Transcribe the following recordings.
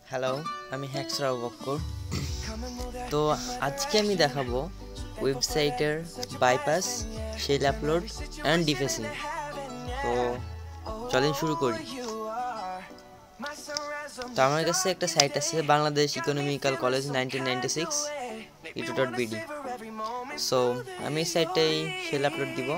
Hello, আমি হ্যাক্সরাও বক্কর। তো আজকে আমি দেখাবো ওয়েবসাইটের bypass, shell upload and defacing. তো চলেন শুরু করি। তো আমার কাছে একটা সাইট আছে, Bangladesh economical college 1996 edu.bd। So আমি এই সাইটটাই শেল আপলোড দিব।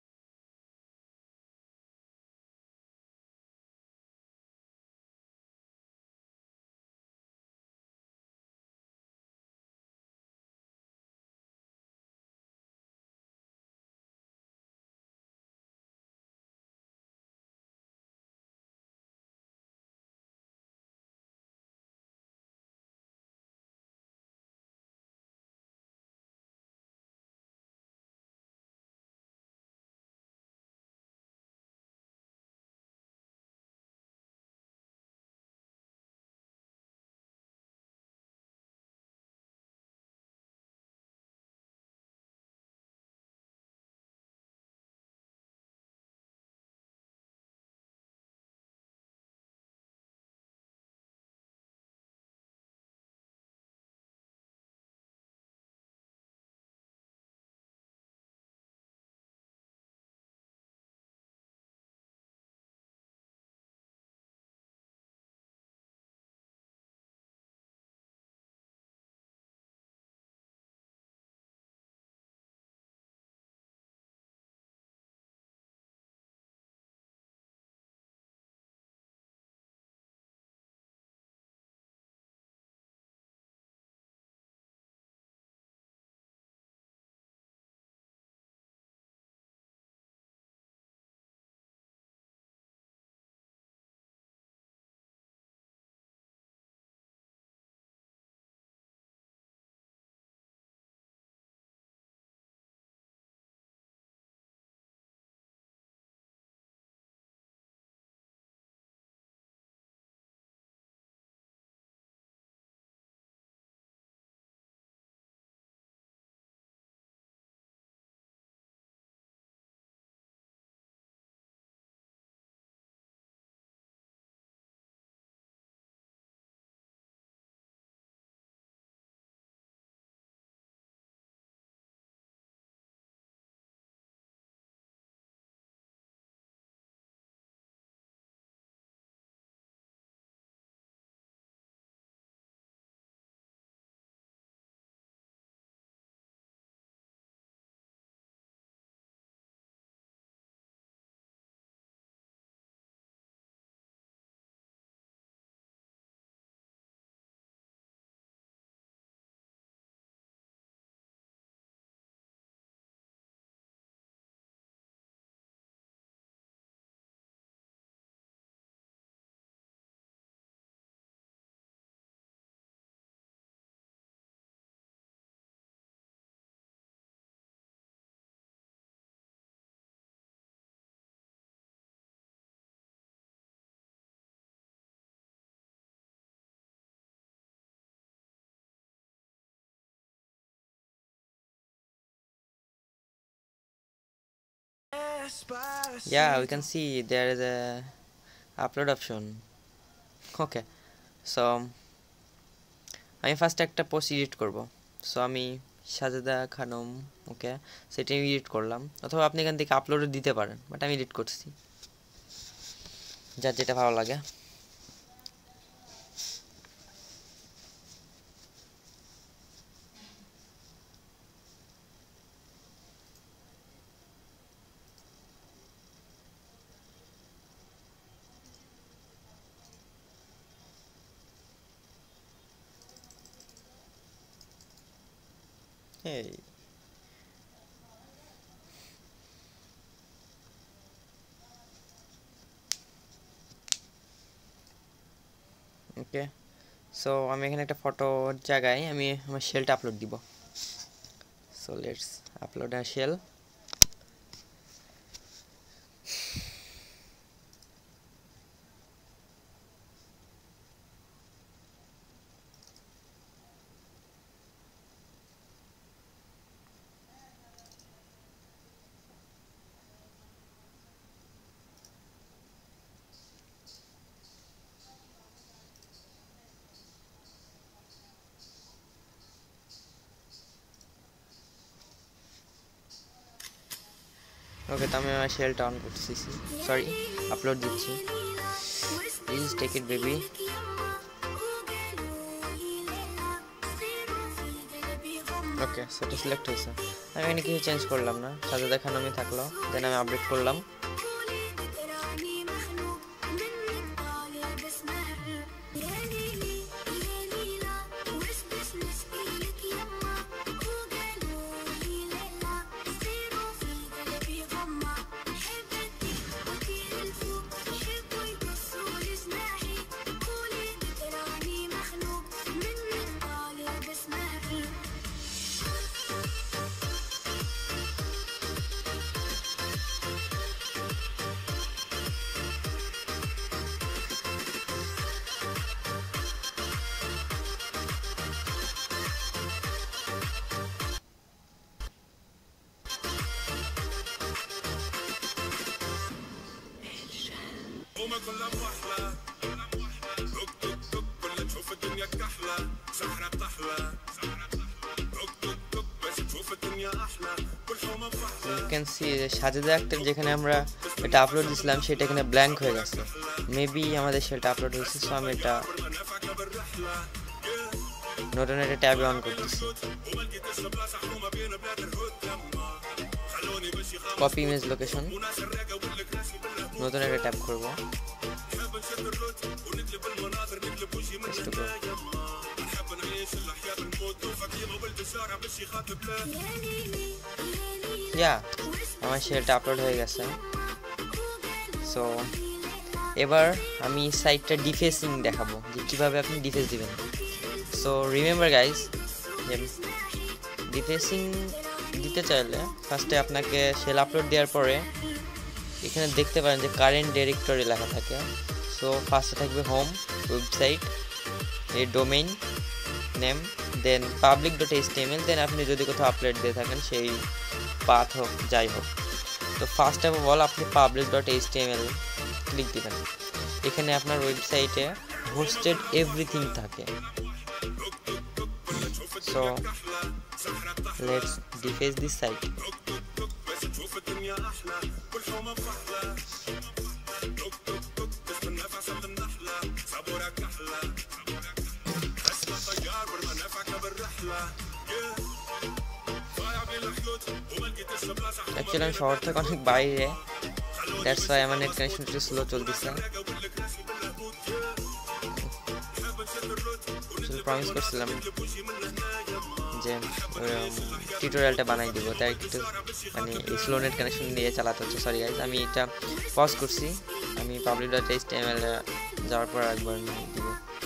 Yeah, we can see there is a upload option. Okay, so আমি ফার্স্ট একটা পোস্ট এডিট করব। সো আমি সাজেদা খানম, ওকে, সেটা আমি এডিট করলাম, অথবা আপনি এখান থেকে আপলোডে দিতে পারেন, বাট আমি এডিট করছি, যার যেটা ভালো লাগে। এই ওকে, সো আমি এখানে একটা ফটোর জায়গায় আমি আমার শেলটা আপলোড দিব। So let's upload a shell. Okay, তো আমি আমার শেলটা অন করতেছি, সরি আপলোড দিচ্ছি। Please take it baby. Okay, সেটা সিলেক্ট হয়েছে। আমি এখানে কিছু চেঞ্জ করলাম না, সাজেদা খান আমি থাকলো, দেন আমি আপডেট করলাম। You can see Sajeda Akter যেখানে আমরা এটা আপলোড দিয়েছিলাম সেটা এখানে ব্ল্যাঙ্ক হয়ে গেছে। মেবি আমাদের সেটা আপলোড হয়েছে, সো আমি এটা নতুন একটা ট্যাবে অন করতেছি। কপি ইমেজ লোকেশন, নতুন একটা ট্যাব করব। আমার শেলটা আপলোড হয়ে গেছে। সো এবার আমি সাইটটা ডিফেসিং দেখাবো যে কিভাবে আপনি ডিফেস দিবেন। সো রিমেম্বার গাইজ, ডিফেসিং দিতে চাইলে ফার্স্টে আপনাকে শেল আপলোড দেওয়ার পরে এখানে দেখতে পারেন যে কারেন্ট ডিরেক্টরি লেখা থাকে। সো ফার্স্টে থাকবে হোম, ওয়েবসাইট, এই domain name, then public.html, then আপনি যদি কোথাও আপলোড দিয়ে থাকেন সেই পাথ হোক যাই হোক। তো ফার্স্ট অফ অল আপনি public.html ক্লিক দিবেন। এখানে আপনার ওয়েবসাইটে হোস্টেড এভরিথিং থাকে। So let's deface this site. Actually আমি শহর থেকে অনেক বাইরে, দ্যাটস ওয়াই আমার নেট কানেকশন একটু স্লো চলতেছে। প্রমিস করছিলাম যে টিউটোরিয়ালটা বানাই দিব, তাই একটু মানে এই স্লো নেট কানেকশন দিয়ে চালাতে হচ্ছে। সরি গাইজ, আমি এটা পজ করছি। আমি public.html যাওয়ার পর একবার দিব।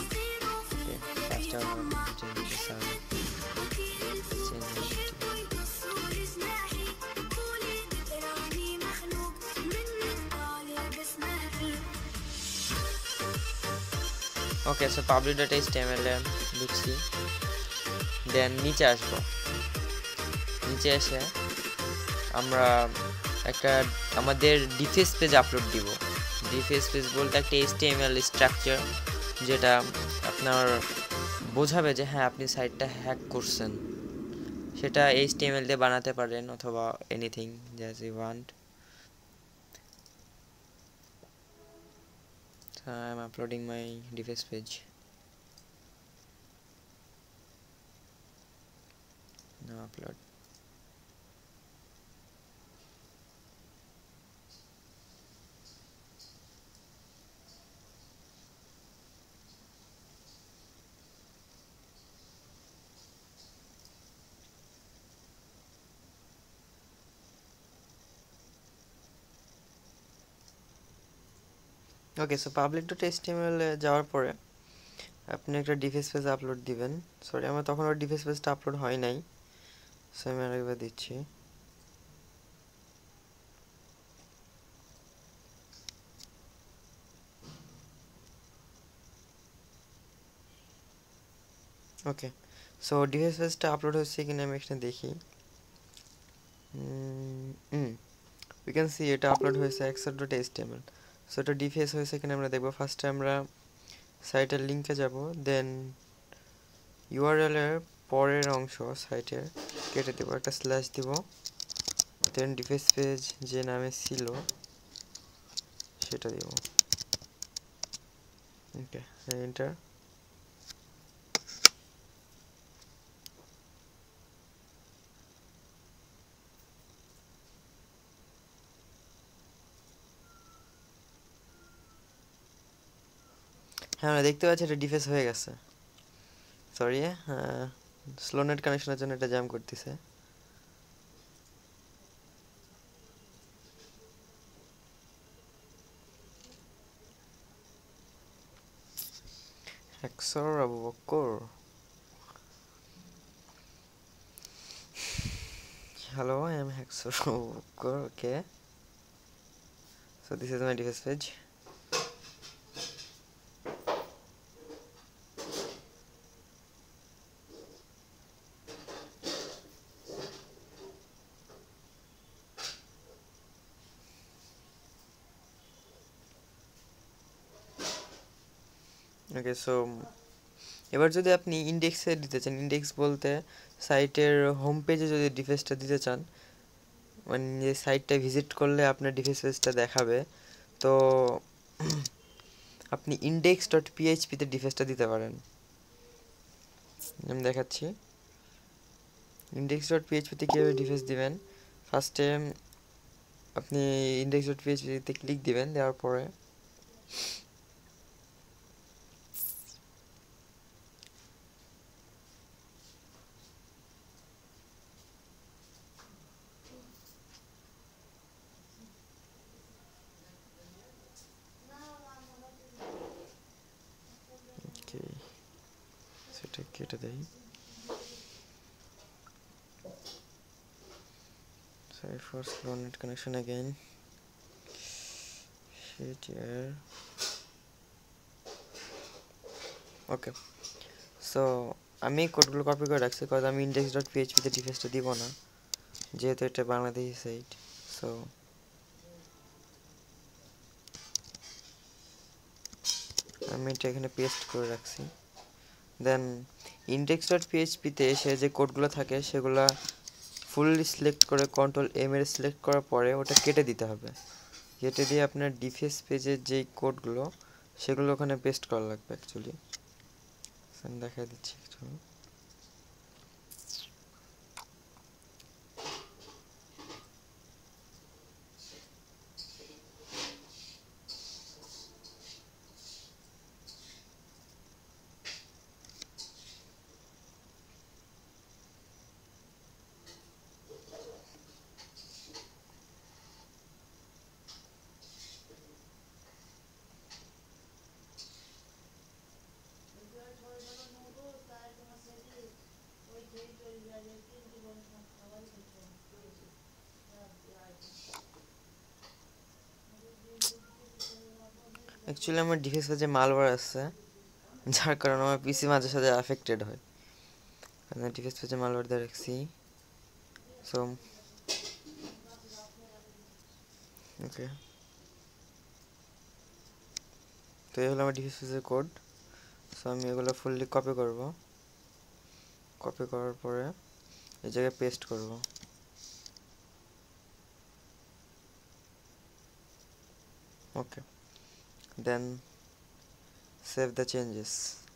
ওকে, সো public.html এ ঢুকছি, দেন নিচে আসবো। নিচে এসে আমরা একটা আমাদের ডিফেস পেজ আপলোড দিব। ডিফেস পেজ বলতে একটা HTML স্ট্রাকচার যেটা আপনার বোঝাবে যে হ্যাঁ আপনি সাইটটা হ্যাক করছেন। সেটা HTML দিয়ে বানাতে পারেন অথবা anything as you want. So I am uploading my device page. Now upload. Okay, so public.html যাওয়ার পরে আপনি একটা ডিফেস পেজ আপলোড দিবেন। সরি, আমার তখন ওর ডিফেস পেজটা আপলোড হয় নাই, সো আমি আরেকবার দিচ্ছি। ওকে, সো ডিফেস পেজটা আপলোড হচ্ছে কিনা আমি এখানে দেখি। উই ক্যান সি এটা আপলোড হয়েছে accept.html। সো এটা ডিফেস হয়েছে কিনা আমরা দেখবো। ফার্স্টে আমরা সাইটের লিঙ্কে যাব, দেন ইউআরএল এর পরের অংশ সাইটের কেটে দেব, একটা স্ল্যাশ দিব, দেন ডিভাইস পেজ যে নামে ছিল সেটা দিব। Okay, enter. হ্যাঁ, আমরা দেখতে পাচ্ছি এটা ডিফেস হয়ে গেছে। সরি, স্লো নেট কানেকশনের জন্য এটা জ্যাম করতেছে। হেক্সর Abu Bakkar, hello, I am Hexor Abu Bakkar. Okay, so this is my device page. Okay, so এবার যদি আপনি ইন্ডেক্সে দিতে চান, ইন্ডেক্স বলতে সাইটের হোম পেজে যদি ডিভাইসটা দিতে চান, মানে যে সাইটটা ভিজিট করলে আপনার ডিভাইস পেজটা দেখাবে, তো আপনি index.php-তে ডিভাইসটা দিতে পারেন। আমি দেখাচ্ছি index.php-তে কীভাবে ডিভাইস দিবেন। ফার্স্টে আপনি index.php-তে ক্লিক দিবেন, দেওয়ার পরে সেটা কেটে দেই। Sorry for slow net connection again. Shit here. Okay, so আমি কোডগুলো কপি করে রাখছি, কারণ আমি index.php-তে ডিভাইসটা দিব না, যেহেতু এটা বাংলাদেশি সাইট। সো আমি এটা এখানে পেস্ট করে রাখছি। দেন index.php-তে এসে যে কোডগুলো থাকে সেগুলো ফুললি সিলেক্ট করে Ctrl+M এর সিলেক্ট করার পরে ওটা কেটে দিতে হবে। কেটে দিয়ে আপনার ডিভাইস পেজের যেই কোডগুলো সেগুলো ওখানে পেস্ট করা লাগবে অ্যাকচুয়ালি। আমি দেখাই দিচ্ছি একটু। অ্যাকচুয়ালি আমার ডিভাইস পেজে মালওয়্যার আছে, যার কারণে আমার পিসি মাঝে সাঝে অ্যাফেক্টেড হয়। আমি ডিভাইস পেজে মালওয়্যার দিয়ে রাখছি। সো ওকে, তো এই হলো আমার ডিভাইস পেজের কোড। সো আমি এগুলো ফুললি কপি করব, কপি করার পরে এই জায়গায় পেস্ট করব। Okay, then save the changes.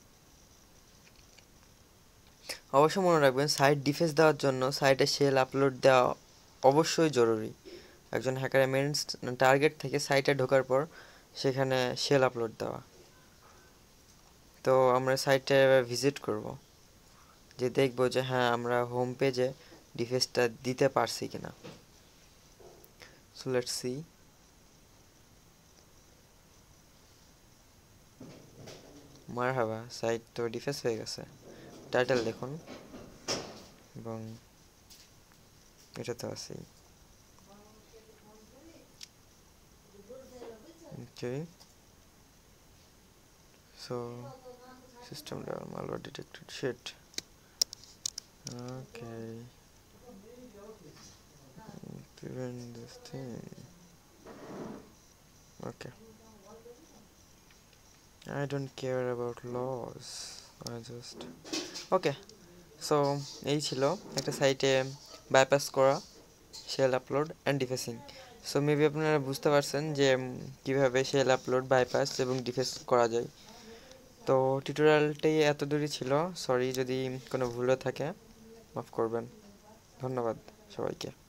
অবশ্যই মনে রাখবেন, সাইট ডিফেন্স দেওয়ার জন্য সাইটে শেল আপলোড দেওয়া অবশ্যই জরুরি। একজন হ্যাকারের মেন টার্গেট থেকে সাইটে ঢোকার পর সেখানে শেল আপলোড দেওয়া। তো আমরা সাইটটা এবার ভিজিট করব, যে দেখব যে হ্যাঁ আমরা হোম পেজে ডিফেন্সটা দিতে পারছি কিনা। So let's see. মারহাবা, সাইট তো ডিফেন্স হয়ে গেছে। টাইটেল দেখুন, এবং এটা তো আছেই। Okay, so system level malware detected. Shit. Okay, prevent this thing. Okay, I don't care about laws. I just okay. So এই ছিল একটা সাইটে বাইপাস করা shell upload and defacing. So maybe আপনারা বুঝতে পারছেন যে কিভাবে শেল আপলোড, বাইপাস এবং ডিফেস করা যায়। তো টিউটোরিয়ালটাই এত দূরই ছিল। সরি যদি কোনো ভুল থাকে, মাফ করবেন। ধন্যবাদ সবাইকে।